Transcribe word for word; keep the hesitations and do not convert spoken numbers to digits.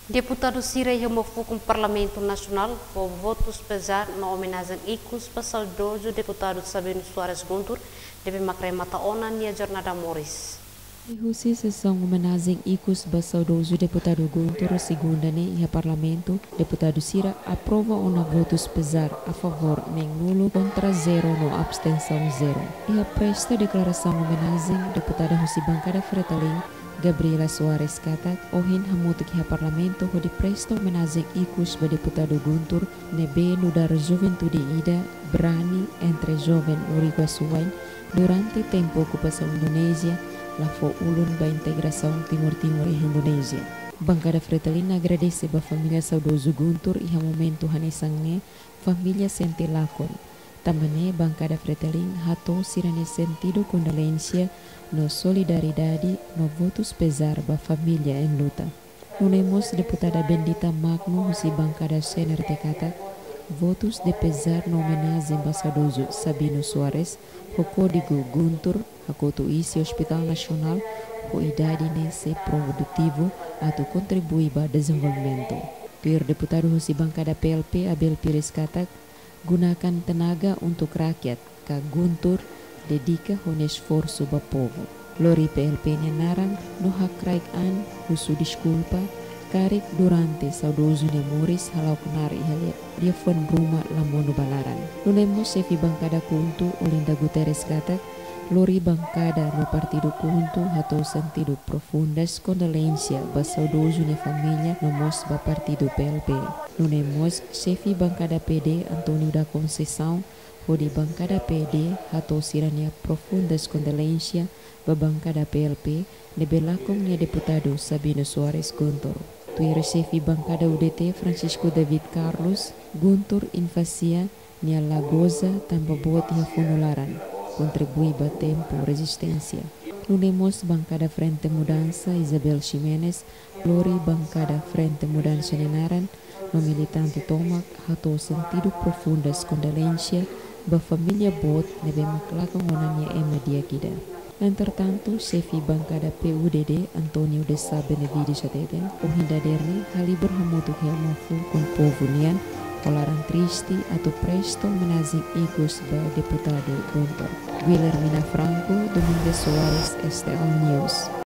Deputado Cira removeu com o Parlamento Nacional por votos pesar na homenagem icus para saudoso deputado Sabino Soares Guntur deve macrai mata ona nia jornada Morris. Dihusi sessão homenagem icus para saudoso deputado Guntur segunda ne e Parlamento, deputado Cira aprova uma votos pesar a favor nem nulo contra zero no abstenção zero. E a presta declaração homenagem deputada Husi Bancada Fretalin Gabriela Soares kata ohin hamutuk ha parlamento ho di presto homenagem icus ba deputado Guntur nebe nudar juventude ida berani entre jovem Urigo Suwain durante tempo ocupação Indonésia lá fo ulun ba integração Timur-Timur e Indonésia. Bancada Fretalin agradece ba família saudoso Guntur e ha momento hanesangne família sente lakon. Também Bancada Fretalin hato sirane sentido condolência no solidariedade no votos pesar ba família em luta. Unemos deputada Bendita Magno Husi Bancada Sener Tekata votos de pesar no homenagem ba saudoso Sabino Soares o código Guntur hakoto isi Hospital Nacional o idade nesse produtivo atau contribui ba desenvolvimento. Tuir deputado Husi Bancada P L P Abel Pires kata gunakan tenaga untuk rakyat, ka Guntur dedika hon esforço ba povo. Lori P L P narang no hakraik an husu disculpa karik durante saudoso ne Morris halau kenari halia dia fon rumah lamono balaran. Nunemo sefi Bancada Kuntu Olinda Guterres kata Lori Bancada no Partido Kuntu hatou sentido profundas condolência ba saudoso ne família no mos ba Partido P L P. Nunemos chefe Bancada P D Antônio da Conceição o di Bancada P D hatou sirania profundas condolência ba Bancada P L P de belakong nia deputado Sabino Soares Guntur. Tuir chefe Bancada U D T Francisco David Carlos Guntur invasia nia Lagoza tanpa buat ia funularan contribui ba tempo resistência. Nunemos Bancada Frente Mudança Isabel Ximenes Lori Bancada Frente Mudança Nenaran no militante Tomac hatou sentido profundas condolência ba família bot nebe maklakong onanya ema dia kida. Entretanto, chefe Bancada P U D D Antônio de Sá Benevides Ateten o hindaderni hali berhamutuk ya mafu com povo nian olaran triste atau presto menazing icus ba deputado Guntur. Guilhermina Franco, Domingues Soares, S T L News.